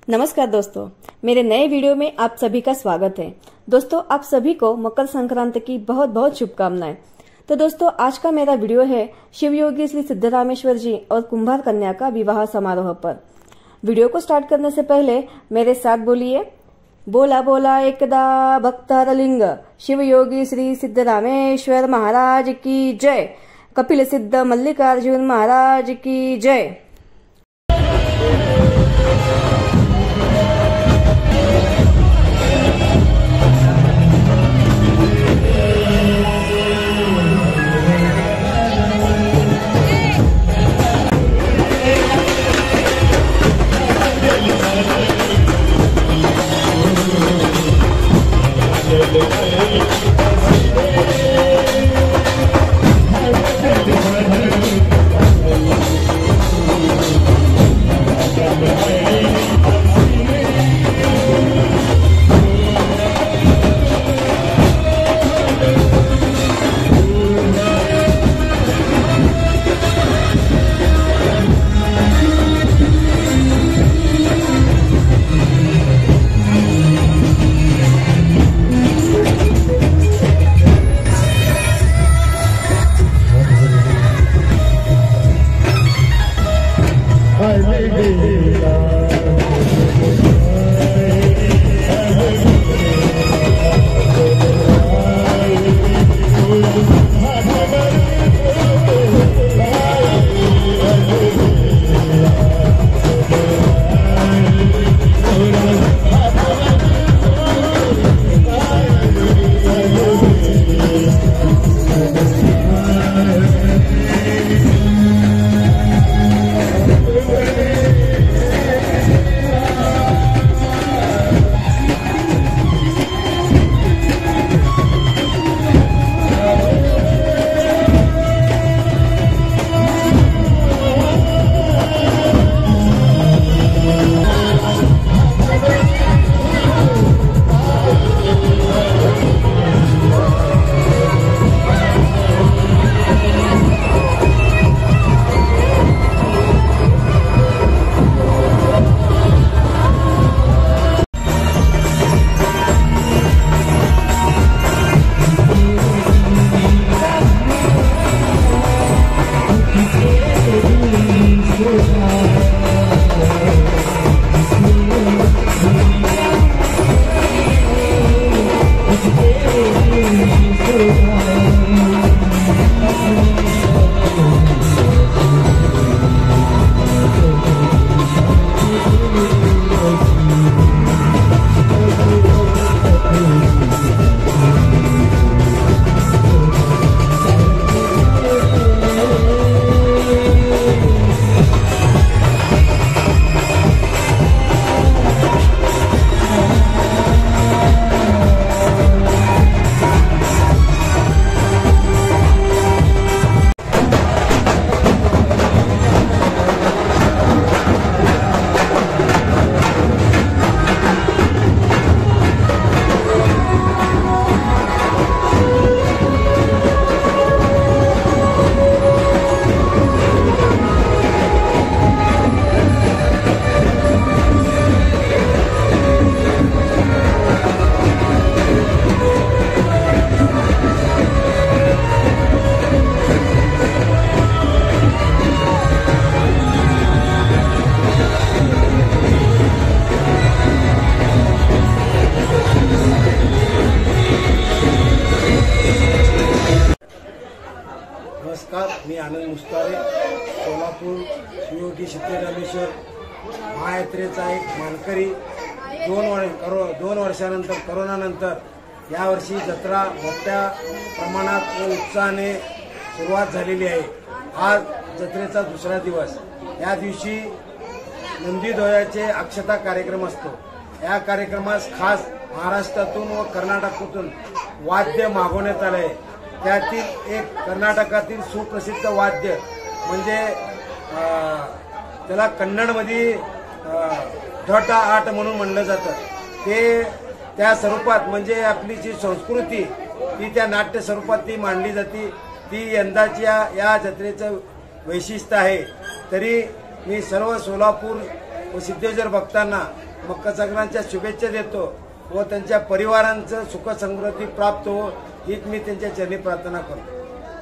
नमस्कार दोस्तों, मेरे नए वीडियो में आप सभी का स्वागत है। दोस्तों, आप सभी को मकर संक्रांति की बहुत बहुत शुभकामनाएं। तो दोस्तों, आज का मेरा वीडियो है शिवयोगी श्री सिद्धरामेश्वर जी और कुंभार कन्या का विवाह समारोह पर। वीडियो को स्टार्ट करने से पहले मेरे साथ बोलिए, बोला बोला एकदा भक्तारलिंग शिवयोगी श्री सिद्धरामेश्वर महाराज की जय। कपिल सिद्ध मल्लिकार्जुन महाराज की जय। नमस्कार, मी आनंद मुस्तारे, सोलापूर शिवयोगी सिद्धरामेश्वर महायात्रेचा एक मानकरी। 2 वर्षानंतर कोरोनानंतर यावर्षी जत्रा मोठ्या प्रमाणात व उत्साहाने सुरुवात झालेली आहे। आज जत्रेचा दुसरा दिवस। या दिवशी नंदीध्वजाचे अक्षता कार्यक्रम असतो। या कार्यक्रमास खास महाराष्ट्रातून व कर्नाटकातून वाद्य मागवण्यात आले आहे। त्यातील एक कर्नाटकातील सुप्रसिद्ध वाद्य म्हणजे त्याला कन्नडमध्ये धट आट म्हणून म्हणलं जातं। ते त्या स्वरूपात म्हणजे आपली जी संस्कृती ती त्या नाट्य स्वरूपात ती मांडली जाते। ती यंदाच्या या जत्रेचं वैशिष्ट्य आहे। तरी मी सर्व सोलापूर व सिद्धेश्वर भक्तांना मकर संक्रांतीच्या शुभेच्छा देतो व त्यांच्या परिवारांचं सुख समृद्धी प्राप्त हो हीच मी त्यांच्या चरणी प्रार्थना करतो.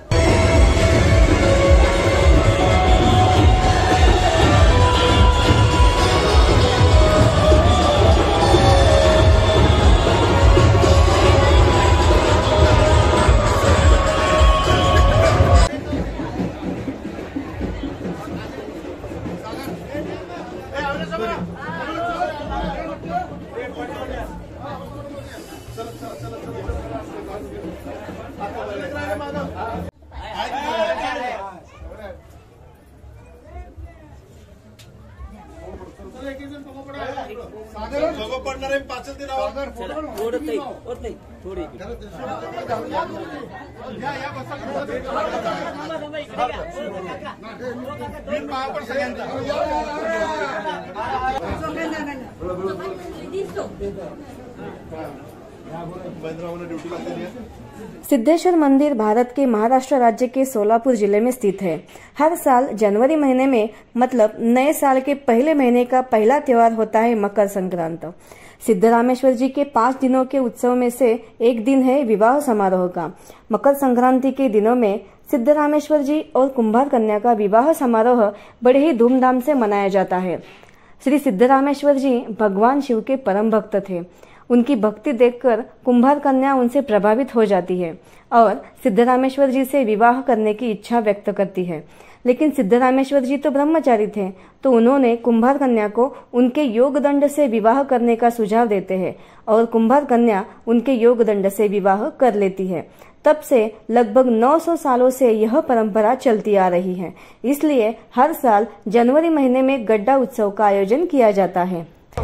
सिद्धेश्वर मंदिर भारत के महाराष्ट्र राज्य के सोलापुर जिले में स्थित है. हर साल जनवरी महीने में मतलब नए साल के पहले महीने का पहला त्योहार होता है मकर संक्रांत. सिद्धरामेश्वर जी के 5 दिनों के उत्सव में से एक दिन है विवाह समारोह का. मकर संक्रांति के दिनों में सिद्धरामेश्वर जी और कुंभार कन्या का विवाह समारोह बड़े ही धूमधाम से मनाया जाता है. श्री सिद्धरामेश्वर जी भगवान शिव के परम भक्त थे. उनकी भक्ति देखकर कुंभार कन्या उनसे प्रभावित हो जाती है और सिद्धरामेश्वर जी से विवाह करने की इच्छा व्यक्त करती है. लेकिन सिद्धरामेश्वर जी तो ब्रह्मचारी थे, तो उन्होंने कुंभार कन्या को उनके योगदंड से विवाह करने का सुझाव देते हैं और कुंभार कन्या उनके योगदंड से विवाह कर लेती है. तब से लगभग 900 सालों से यह परंपरा चलती आ रही है. इसलिए हर साल जनवरी महीने में गड्ढा उत्सव का आयोजन किया जाता है.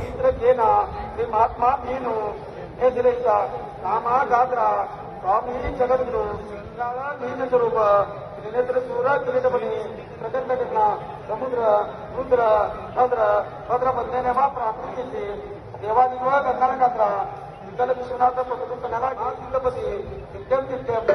महात्मा भीनु हे दिलेचा नामा गात्रा स्वामी जगद्गुरु दीन स्वरूप त्रिनेत्र सूर किरीटमणि प्रचंड घटना समुद्र रुद्र भद्र भद्र बंधने वा प्राप्तीची देवादिव गंगार गात्रा विठ्ठल विश्वनाथ प्रभू कन्याला सिद्धपती नित्यम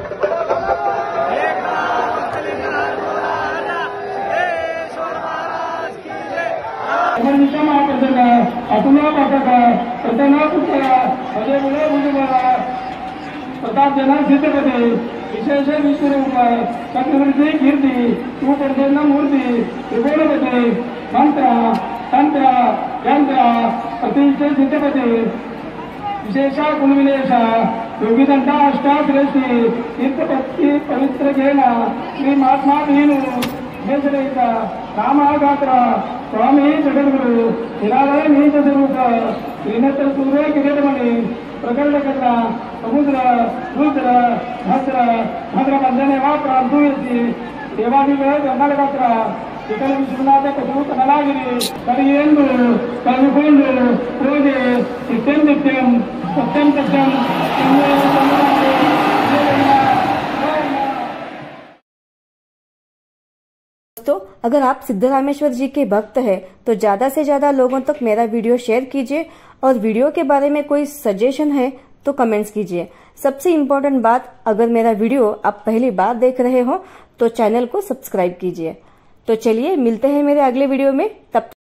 अतुला पाठका प्रतना पुत्र अजय मुळे भुजबळा प्रताप जना सिद्धपती विशेष विश्वरूप चक्रवर्ती कीर्ती तू प्रसन्न मूर्ती त्रिकोणपती मंत्र तंत्र यंत्र अतिशय सिद्धपती विशेषा कुलविलेशा योगिदंता अष्टाश्रेष्ठी तीर्थपत्ती पवित्र घेना श्री महात्मा भीनु हेसरेचा रामागात्र स्वामी जगद्गुरु निरालय नीच स्वरूप त्रिनेत्र सूर्य किरीटमणि प्रकट घटना समुद्र रुद्र भद्र भद्र बंधने वा प्राप्तूयसी देवादिव गंगार गात्रा विठ्ठल विश्वनाथ प्रभू कमलागिरी करियेंदु कविकोंडु रोजे नित्यम नित्यम सत्यम सत्यम दोस्तों, अगर आप सिद्धरामेश्वर जी के भक्त हैं तो ज्यादा से ज्यादा लोगों तक मेरा वीडियो शेयर कीजिए और वीडियो के बारे में कोई सजेशन है तो कमेंट्स कीजिए. सबसे इम्पोर्टेंट बात, अगर मेरा वीडियो आप पहली बार देख रहे हो तो चैनल को सब्सक्राइब कीजिए. तो चलिए मिलते हैं मेरे अगले वीडियो में. तब